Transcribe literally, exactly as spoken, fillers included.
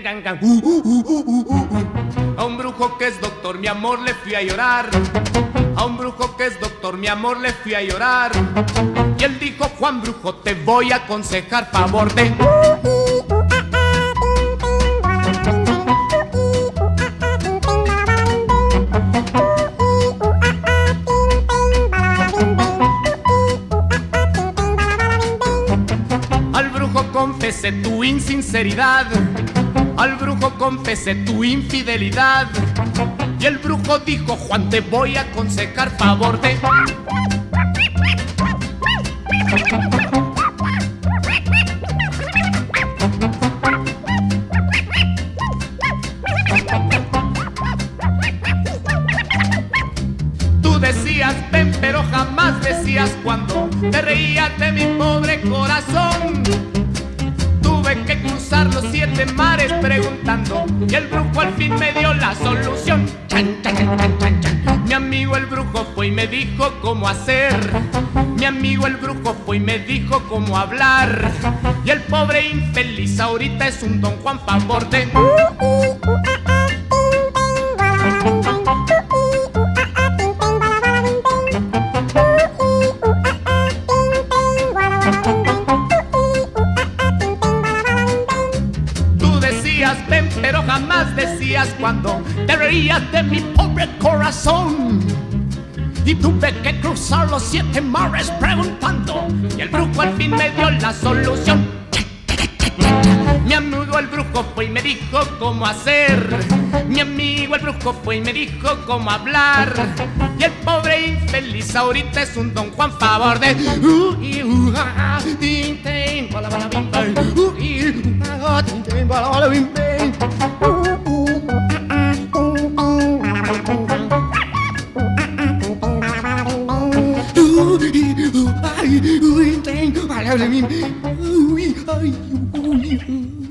gan, gan. Uh, uh, uh, uh, uh, uh. A un brujo que es doctor, mi amor, le fui a llorar. A un brujo que es doctor, mi amor, le fui a llorar. Y él dijo: Juan Brujo, te voy a aconsejar favor de... Al brujo confesé tu insinceridad, al brujo confesé tu infidelidad. Y el brujo dijo: Juan, te voy a aconsejar favor de... Tú decías ven, pero jamás decías cuando. Te reías de mi pobre corazón. Tuve que cruzar los siete mares preguntando, y el brujo al fin me dio la solución. Chan, chan, chan, chan, chan, chan. Mi amigo el brujo fue y me dijo cómo hacer. Mi amigo el brujo fue y me dijo cómo hablar. Y el pobre infeliz ahorita es un don Juan favor de... Ven, pero jamás decías cuando. Te reías de mi pobre corazón. Y tuve que cruzar los siete mares preguntando, y el brujo al fin me dio la solución. Mi amigo el brujo fue y me dijo cómo hacer. Mi amigo el brujo fue y me dijo cómo hablar. Y el pobre infeliz ahorita es un don Juan favor de... Ay,